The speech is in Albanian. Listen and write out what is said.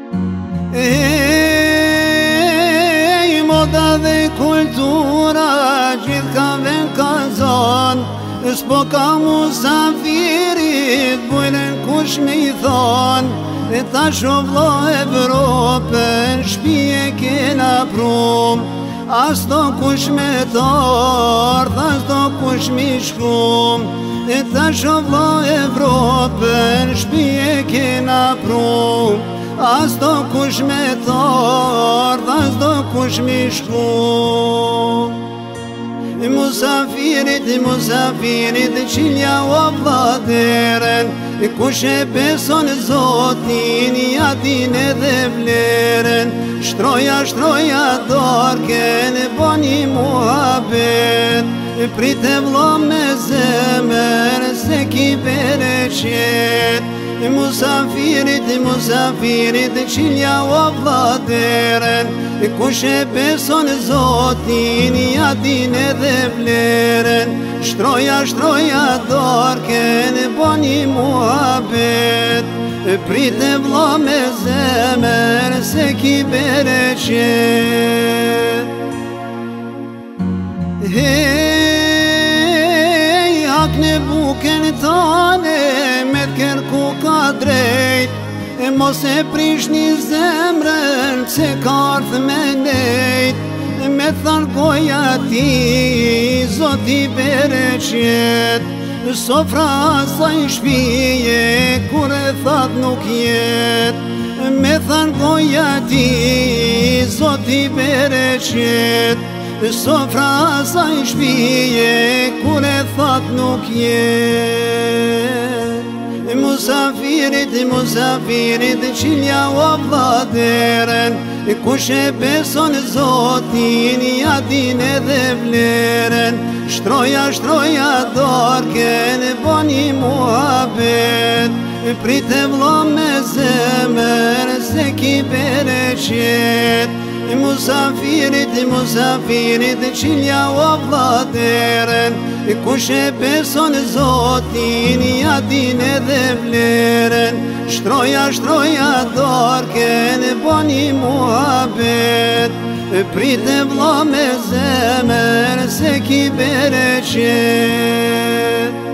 Moda dhe kultura gjithë ka ven ka zon, s'po ka musafirit bujnë kush me i thon. E ta shovlo Evropën shpije kena prum, as do kush me tort, as do kush mi shkum. E ta shovlo Evropën shpije kena prum, as do kush me tort, as do kush mi shkum. Musafirit qilja o vladeren, kush e beson Zotin jatin edhe vleren. Shtroja dorken boni muhabet, prite vlo me zemer se ki bereqet. Musafirit qilja o vladeren, kush e beson Zotin jatin edhe vleren. Shtroja dorken boni muhabet, prite vlo me zemer se ki bereqet. Hakne buken tane me t'kerku ka drejt, mos e prish një zemrën se karth me nejt. Me than goja ti, Zoti bereqet, sofra sa i shpije kur e that nuk jet. Me than goja ti, Zoti bereqet, sofra sa i shpije kur e that nuk jet. Musafirit qilja o vladeren, kush e beson Zotin jatin edhe vleren. Shtroja dorken boni muhabet, prite vlo me zemer se ki bereqet. Musafirit qilja o vladeren, kush e beson Zotin jatin edhe vleren. Shtroja dorken boni muhabet, prite vlo me zemer se ki bereqet.